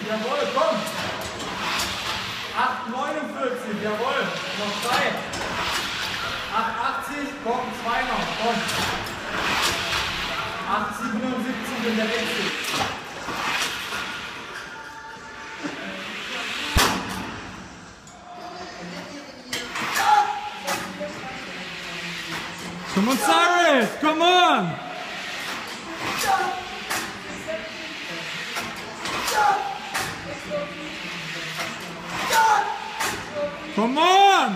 jawohl, komm. 8,49, jawohl, noch 3. 8,80, komm, 2 noch, komm. 8,77 in der Wechsel. Come on, Cyrus! Come on! Come on!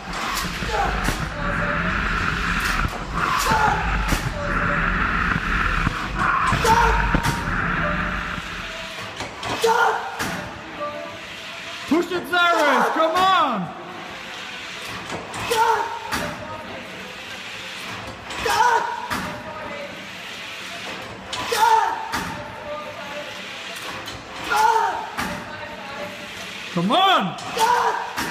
Push it, Cyrus! Come on! Come on!